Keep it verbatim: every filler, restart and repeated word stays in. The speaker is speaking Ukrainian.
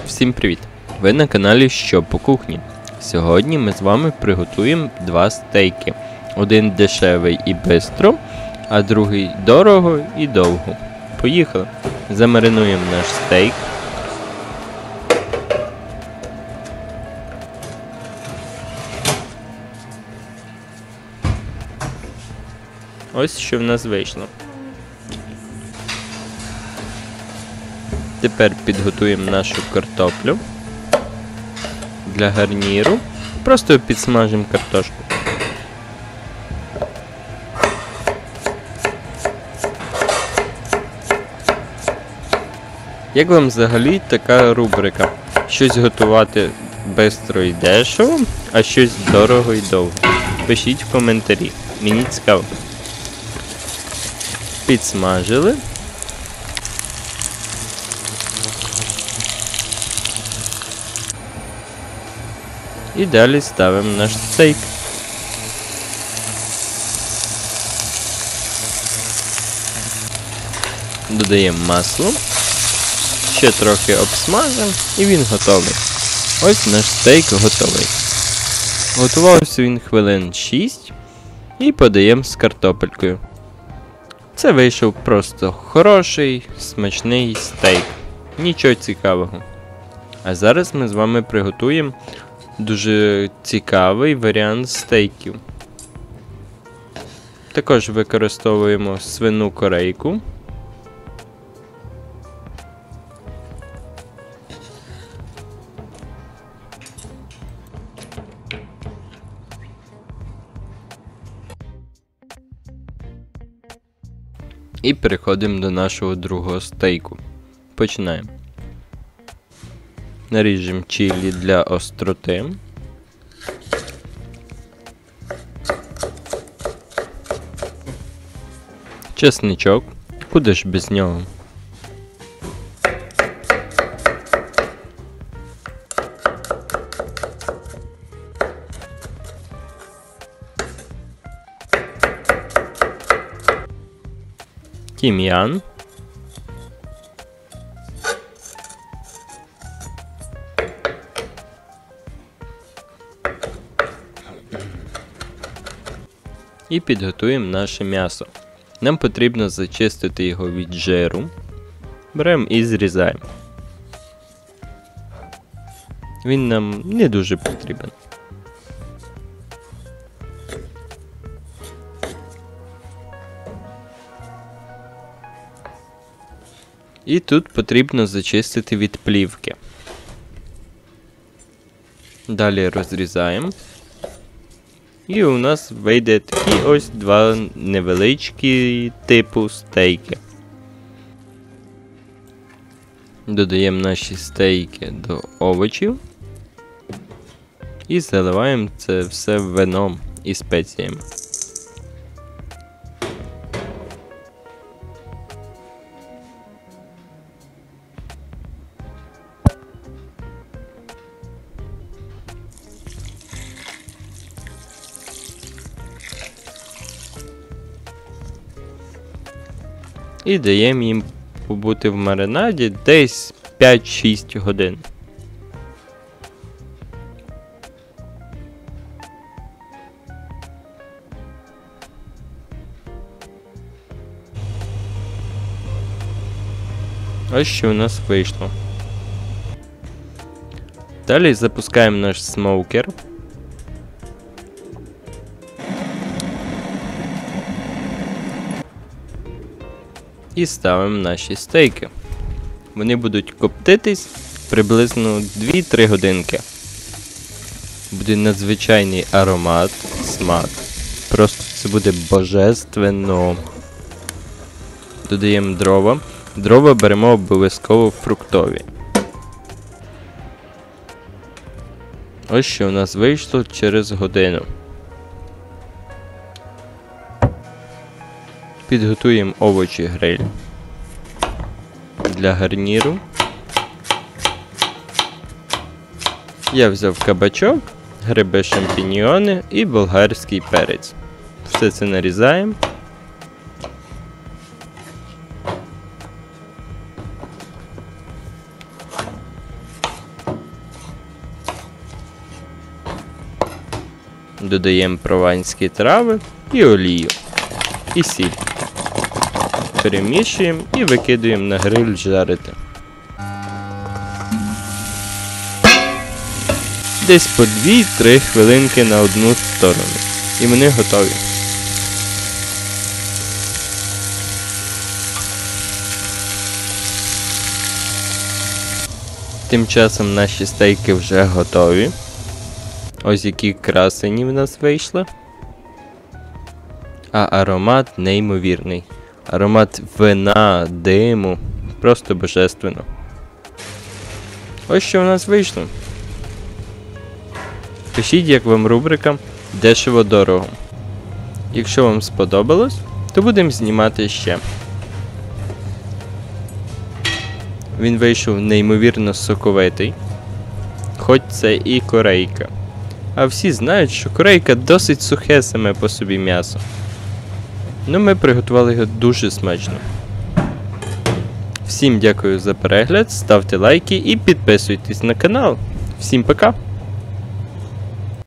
Всім привіт! Ви на каналі Що по кухні. Сьогодні ми з вами приготуємо два стейки. Один дешевий і бистро, а другий дорого і довго. Поїхали! Замаринуємо наш стейк. Ось що в нас вийшло. Тепер підготуємо нашу картоплю для гарніру. Просто підсмажимо картошку. Як вам взагалі така рубрика? Щось готувати швидко і дешево, а щось дорого і довго? Пишіть в коментарі. Мені цікаво. Підсмажили. І далі ставимо наш стейк. Додаємо масло. Ще трохи обсмажимо і він готовий. Ось наш стейк готовий. Готувався він хвилин шість і подаємо з картопелькою. Це вийшов просто хороший, смачний стейк. Нічого цікавого. А зараз ми з вами приготуємо дуже цікавий варіант стейків. Також використовуємо свину корейку. І переходимо до нашого другого стейку. Починаємо. Наріжемо чилі для остроти. Чесничок. Куди ж без нього? Тім'ян. І підготуємо наше м'ясо. Нам потрібно зачистити його від жиру. Беремо і зрізаємо. Він нам не дуже потрібен. І тут потрібно зачистити від плівки. Далі розрізаємо. І у нас вийде такі ось два невеличкі типу стейки. Додаємо наші стейки до овочів. І заливаємо це все вином і спеціями. І даємо їм побути в маринаді десь п'ять-шість годин. Ось що у нас вийшло. Далі запускаємо наш смоукер. І ставимо наші стейки. Вони будуть коптитись приблизно дві-три годинки. Буде надзвичайний аромат, смак. Просто це буде божественно. Додаємо дрова. Дрова беремо обов'язково фруктові. Ось що у нас вийшло через годину. Підготуємо овочі гриль для гарніру. Я взяв кабачок, гриби шампіньйони і болгарський перець. Все це нарізаємо. додаємо прованські трави і олію. І сіль. Перемішуємо і викидуємо на гриль жарити. Десь по дві-три хвилинки на одну сторону. І вони готові. Тим часом наші стейки вже готові. Ось які красені в нас вийшли. А аромат неймовірний. Аромат вина, диму. Просто божественно. Ось що в нас вийшло. Пишіть, як вам рубрика «Дешево-дорого». Якщо вам сподобалось, то будемо знімати ще. Він вийшов неймовірно соковитий. Хоч це і корейка. А всі знають, що корейка досить сухе саме по собі м'ясо. Ну ми приготували його дуже смачно. Всім дякую за перегляд, ставте лайки і підписуйтесь на канал. Всім пока!